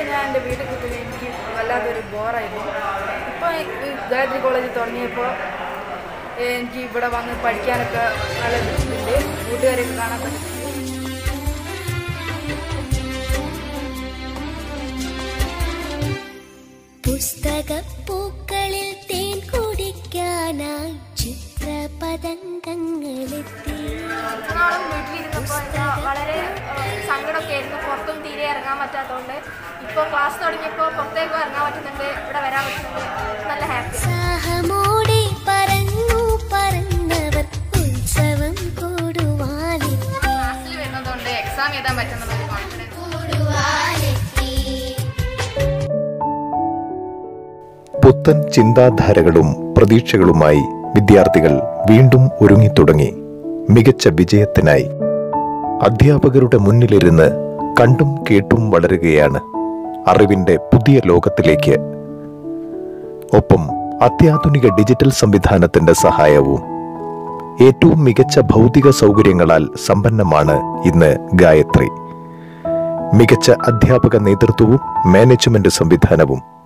ഞാൻ എൻ്റെ വീട്ടിൽ കുത്തിയത് എനിക്ക് വല്ലാത്തൊരു ബോറായിരുന്നു. ഇപ്പോൾ ഗായത്രി കോളേജിൽ തുടങ്ങിയപ്പോൾ എനിക്ക് ഇവിടെ വന്ന് പഠിക്കാനൊക്കെ നല്ല ഇതുണ്ട്, കൂട്ടുകാരെയൊക്കെ കാണാൻ പറ്റുന്നുണ്ട്. പുസ്തകപ്പൂക്കളിൽ തേൻ കുടിക്കാനായി ചിത്രപതംഗങ്ങളെത്തി. നാളും വീട്ടിലിരുന്നപ്പോൾ വളരെ സങ്കടമൊക്കെ ആയിരുന്നു. പുറത്തും തീരെ ഇറങ്ങാൻ പറ്റാത്തതുകൊണ്ട് ഇപ്പോൾ ക്ലാസ് തുടങ്ങിയപ്പോൾ പുറത്തേക്കും ഇറങ്ങാൻ പറ്റുന്നുണ്ട്, ഇവിടെ വരാൻ പറ്റുന്നുണ്ട്. നല്ല ഹാപ്പി. ഉത്സാഹമോടെ പറഞ്ഞു പറഞ്ഞവർ ഉത്സവം കൂടുവാനെത്തി. ക്ലാസ്സിൽ വരുന്നതുകൊണ്ട് എക്സാം എഴുതാൻ പറ്റുന്നൊരു കോൺഫിഡൻസ്. പുത്തൻ ചിന്താധാരകളും പ്രതീക്ഷകളുമായി വിദ്യാർത്ഥികൾ വീണ്ടും ഒരുങ്ങിത്തുടങ്ങി മികച്ച വിജയത്തിനായി. അധ്യാപകരുടെ മുന്നിലിരുന്ന് കണ്ടും കേട്ടും വളരുകയാണ് അറിവിന്റെ പുതിയ ലോകത്തിലേക്ക്. ഒപ്പം അത്യാധുനിക ഡിജിറ്റൽ സംവിധാനത്തിന്റെ സഹായവും. ഏറ്റവും മികച്ച ഭൗതിക സൗകര്യങ്ങളാൽ സമ്പന്നമാണ് ഇന്ന് ഗായത്രി. മികച്ച അധ്യാപക നേതൃത്വവും മാനേജ്മെന്റ് സംവിധാനവും